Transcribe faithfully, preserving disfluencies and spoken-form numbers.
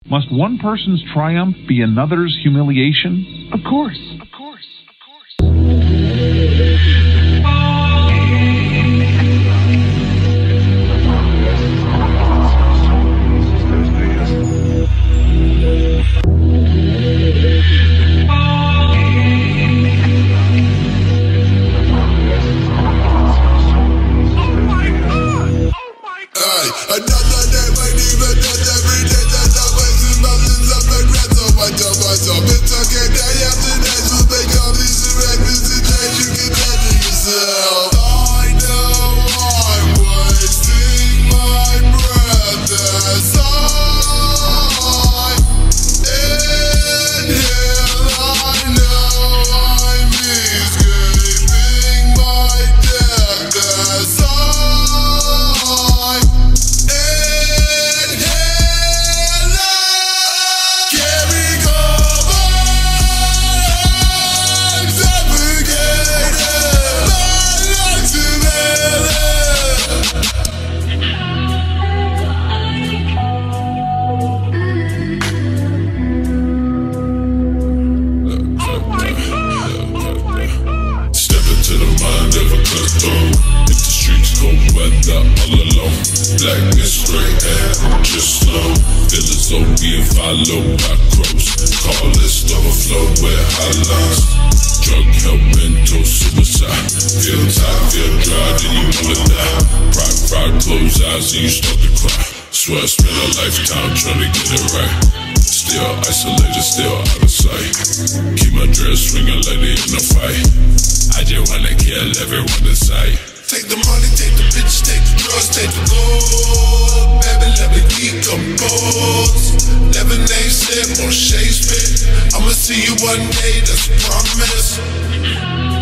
Must one person's triumph be another's humiliation? Of course, of course, of course. Another day, my demon death every day. That I'm wasting mountains of regret. So I tell myself it's okay. Day after day to make all these arrangements. Today you can measure yourself. I know I'm wasting my breath as I inhale. I know I'm escaping my death as I if the streets cold weather all alone, blackness, gray hair, just slow. Feel as though being followed by crows. Call list overflow with highlights. Drug help, mental suicide. Feel tired, feel dry, then you wanna die. Pride, pride, close eyes and you start to cry. Swear I spent a lifetime trying to get it right. Still isolated, still out of sight. Keep my dress swinging like they in a fight. I just wanna kill everyone in sight. Take the money, take the bitches, take the drugs, take the gold. Baby, let me decompose. Never name said, more shade spit. I'ma see you one day, that's a promise.